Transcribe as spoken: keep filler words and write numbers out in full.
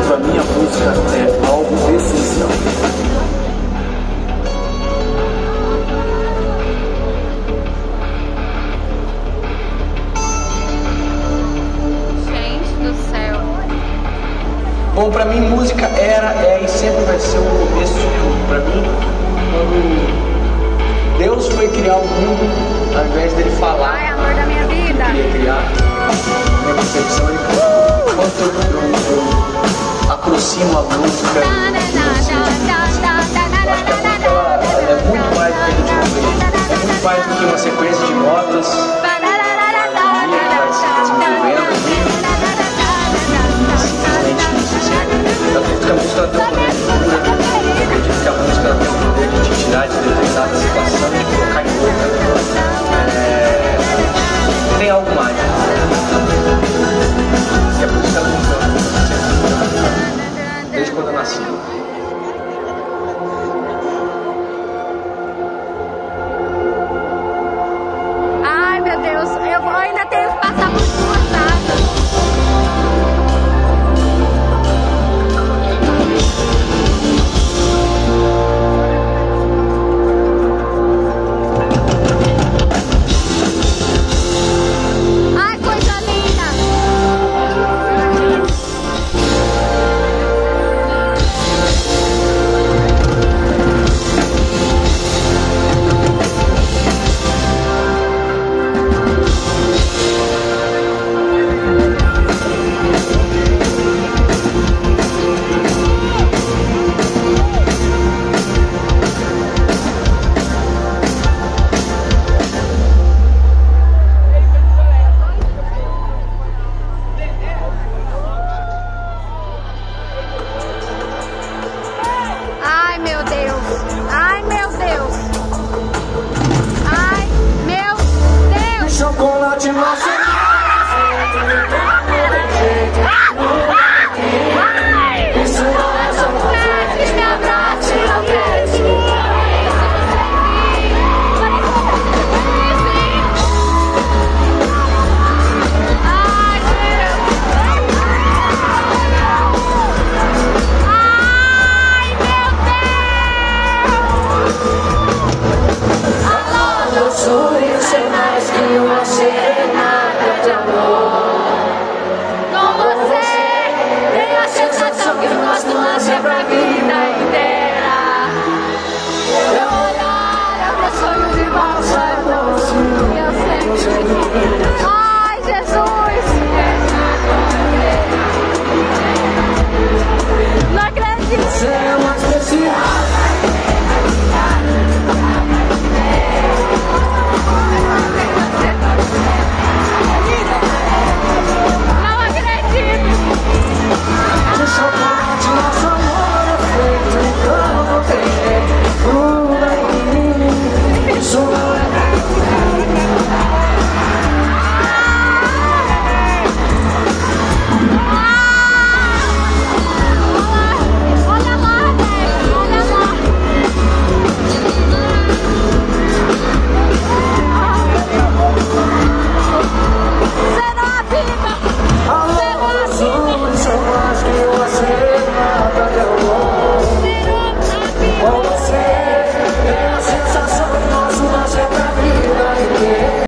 para mim a música é algo essencial. Gente do céu. Bom, pra mim música era, é e sempre vai ser o começo de tudo. Pra mim, quando Deus foi criar o mundo, ao invés dele falar, Ai, amor da minha vida. ele queria criar, minha percepção ele quanto eu, eu, eu aproximo a música, eu acho que a música ela, ela é muito mais do que a gente compreende, é muito mais do que uma sequência de notas.